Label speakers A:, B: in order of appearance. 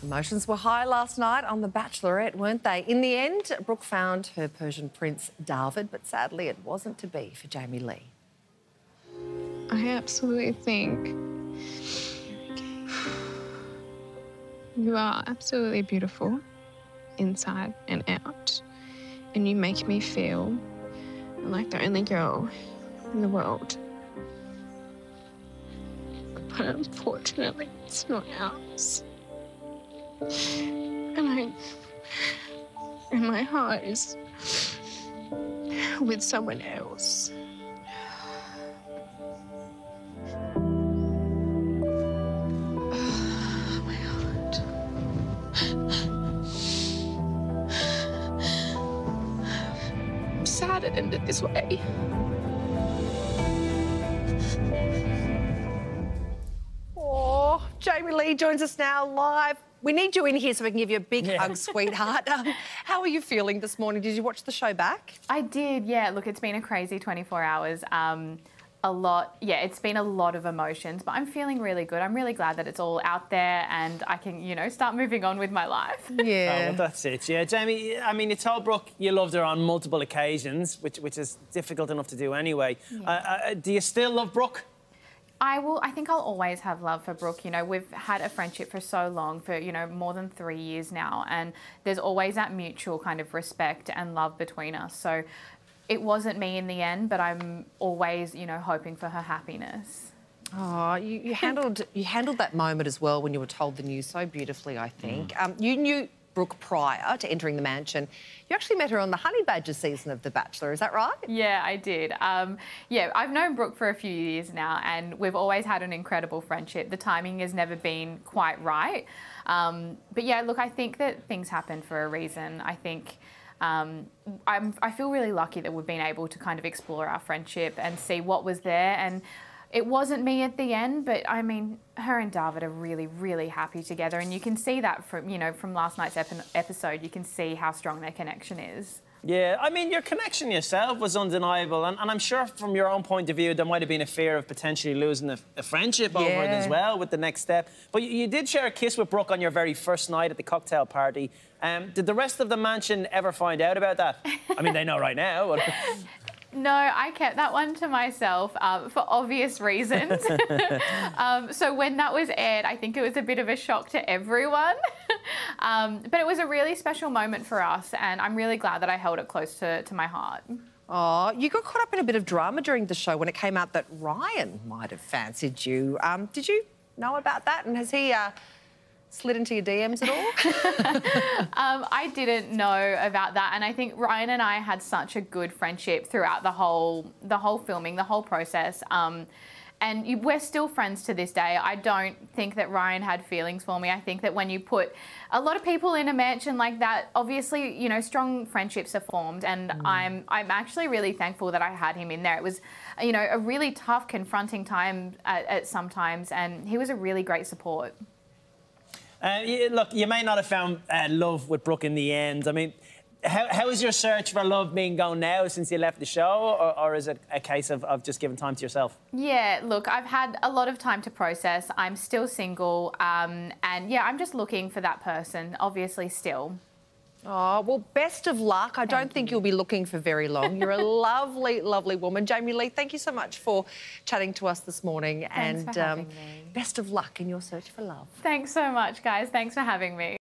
A: Emotions were high last night on The Bachelorette, weren't they? In the end, Brooke found her Persian prince, David, but sadly it wasn't to be for Jamie Lee.
B: I absolutely think you are absolutely beautiful inside and out. And you make me feel like the only girl in the world. But unfortunately, it's not ours. And my heart is with someone else. Oh, my heart. I'm sad it ended this way.
A: Oh, Jamie Lee joins us now live. We need you in here so we can give you a big hug, sweetheart. How are you feeling this morning? Did you watch the show back?
C: I did, yeah. Look, it's been a crazy 24 hours. It's been a lot of emotions, but I'm feeling really good. I'm really glad that it's all out there and I can, start moving on with my life.
A: Yeah.
D: Oh, well, that's it. Yeah, Jamie, I mean, you told Brooke you loved her on multiple occasions, which is difficult enough to do anyway. Yeah. Do you still love Brooke?
C: I think I'll always have love for Brooke. We've had a friendship for so long, for, more than 3 years now, and there's always that mutual kind of respect and love between us. So it wasn't me in the end, but I'm always, hoping for her happiness.
A: Oh, you handled that moment as well when you were told the news so beautifully, I think. You knew Brooke prior to entering the mansion. You actually met her on the Honey Badger season of The Bachelor, is that right?
C: Yeah, I did. I've known Brooke for a few years now and we've always had an incredible friendship. The timing has never been quite right. But yeah, look, I think that things happen for a reason. I think I feel really lucky that we've been able to kind of explore our friendship and see what was there. And it wasn't me at the end, but I mean, her and David are really, really happy together. And you can see that from last night's episode, you can see how strong their connection is. Yeah,
D: I mean, your connection yourself was undeniable. And I'm sure from your own point of view, there might have been a fear of potentially losing a friendship over it as well with the next step. But you did share a kiss with Brooke on your very first night at the cocktail party. Did the rest of the mansion ever find out about that? I mean, they know right now.
C: No, I kept that one to myself for obvious reasons. So when that was aired, I think it was a bit of a shock to everyone. But it was a really special moment for us, and I'm really glad that I held it close to my heart.
A: Oh, you got caught up in a bit of drama during the show when it came out that Ryan might have fancied you. Did you know about that? And has he slid into your DMs at all?
C: I didn't know about that, and I think Ryan and I had such a good friendship throughout the whole filming, the whole process. And we're still friends to this day. I don't think that Ryan had feelings for me. I think that when you put a lot of people in a mansion like that, obviously, strong friendships are formed. And I'm actually really thankful that I had him in there. It was, a really tough, confronting time at sometimes, and he was a really great support.
D: Look, you may not have found love with Brooke in the end. I mean, how is your search for love been going now since you left the show, or is it a case of just giving time to yourself? Yeah,
C: look, I've had a lot of time to process. I'm still single, and yeah, I'm just looking for that person, obviously still.
A: Oh, well, best of luck. I don't think you'll be looking for very long. You're a lovely, lovely woman. Jamie Lee, thank you so much for chatting to us this morning.
C: Thanks for having me.
A: Best of luck in your search for love.
C: Thanks so much, guys. Thanks for having me.